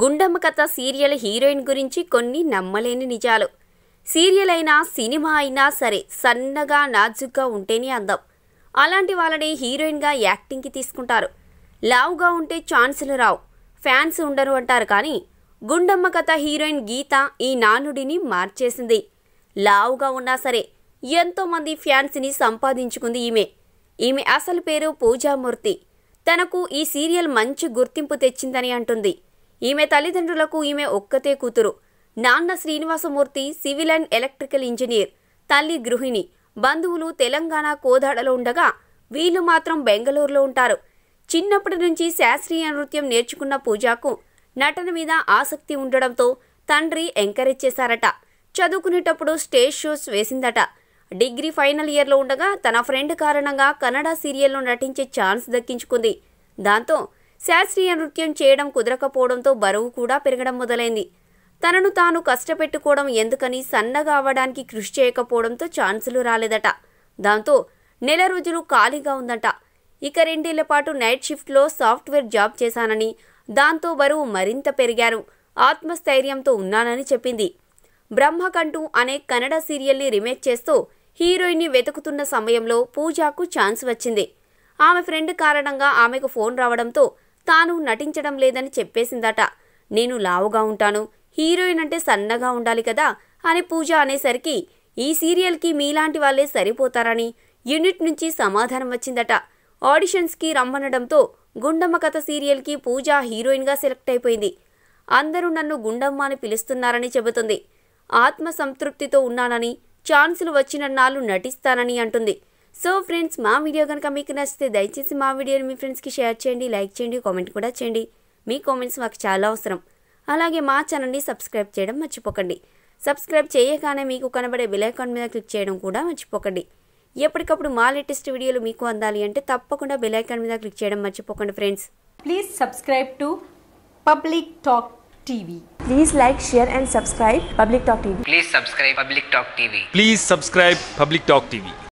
గుండమ్మ కథ serial heroine గురించి కొన్ని నమ్మలేని నిజాలు. సీరియల్ అయినా సినిమా అయినా సరే సన్నగా నాజుగ్గా ఉంటేనే అందం. అలాంటి వాళ్ళని హీరోయిన్గా యాక్టింగ్కి తీసుకుంటారు. లావుగా ఉంటే ఛాన్సులు రావు, ఫ్యాన్స్ ఉండరు అంటారు. కానీ గుండమ్మ కథ హీరోయిన్ గీత ఈ నానుడిని మార్చేసింది. లావుగా ఉన్నా సరే ఎంతోమంది ఫ్యాన్స్ని సంపాదించుకుంది ఈమె అసలు పేరు పూజామూర్తి. తనకు ఈ సీరియల్ మంచి గుర్తింపు తెచ్చిందని అంటుంది. ఈమె తల్లిదండ్రులకు ఈమె ఒక్కతే కూతురు. నాన్న Srinivasamurthy civil and electrical engineer, తల్లి గృహిణి. బంధువులు తెలంగాణ కోదాడలో ఉండగా వీళ్ళు మాత్రం బెంగళూరులో ఉంటారు. చిన్నప్పటి నుంచి శాస్త్రీయ నృత్యం నేర్చుకున్న పూజాకు నటన మీద ఆసక్తి ఉండడంతో తండ్రి ఎంకరేజ్ చేశారట. చదువుకునేటప్పుడు స్టేజ్ షోస్ వేసిందట. డిగ్రీ ఫైనల్ ఇయర్లో ఉండగా తన ఫ్రెండ్ కారణంగా కన్నడ సీరియల్లో నటించే ఛాన్స్ దక్కించుకుంది. దాంతో శాస్త్రీయ నృత్యం చేయడం కుదరకపోవడంతో బరువు కూడా పెరగడం మొదలైంది. తనను తాను కష్టపెట్టుకోవడం ఎందుకని సన్నగా అవ్వడానికి కృషి చేయకపోవడంతో ఛాన్సులు రాలేదట. దాంతో నెల రోజులు ఖాళీగా ఉందట. ఇక 2 ఏళ్ల పాటు నైట్ షిఫ్ట్లో సాఫ్ట్వేర్ జాబ్ చేశానని, దాంతో బరువు మరింత పెరిగారు, ఆత్మస్థైర్యంతో ఉన్నానని చెప్పింది. బ్రహ్మకంఠు అనే కన్నడ సీరియల్ని రీమేక్ చేస్తూ హీరోయిన్ని వెతుకుతున్న సమయంలో పూజాకు ఛాన్స్ వచ్చింది. ఆమె ఫ్రెండ్ కారణంగా ఆమెకు ఫోన్ రావడంతో తాను నటించడం లేదని చెప్పేసిందట. నేను లావుగా ఉంటాను, హీరోయిన్ అంటే సన్నగా ఉండాలి కదా అని పూజ అనేసరికి ఈ సీరియల్కి మీలాంటి వాళ్లే సరిపోతారని యూనిట్ నుంచి సమాధానం వచ్చిందట. ఆడిషన్స్కి రమ్మనడంతో గుండమ్మ కథ సీరియల్కి పూజ హీరోయిన్గా సెలెక్ట్ అయిపోయింది. అందరూ నన్ను గుండమ్మ అని పిలుస్తున్నారని చెబుతుంది. ఆత్మ సంతృప్తితో ఉన్నానని, ఛాన్సులు వచ్చినన్నాళ్ళు నటిస్తానని అంటుంది. సో ఫ్రెండ్స్, మా వీడియో కనుక మీకు నచ్చితే దయచేసి మా వీడియోని మీ ఫ్రెండ్స్కి షేర్ చేయండి, లైక్ చేయండి, కామెంట్ కూడా చేయండి. మీ కామెంట్స్ మాకు చాలా అవసరం. అలాగే మా ఛానల్ని సబ్స్క్రైబ్ చేయడం మర్చిపోకండి. సబ్స్క్రైబ్ చేయగానే మీకు కనబడే బెల్ ఐకాన్ మీద క్లిక్ చేయడం కూడా మర్చిపోకండి. ఎప్పటికప్పుడు మా లేటెస్ట్ వీడియోలు మీకు అందాలి అంటే తప్పకుండా బెల్ ఐకాన్ మీద క్లిక్ చేయడం మర్చిపోకండి friends. Please subscribe to Public Talk TV. Please like, share and subscribe Public Talk TV. Please subscribe Public Talk TV. Please subscribe Public Talk TV.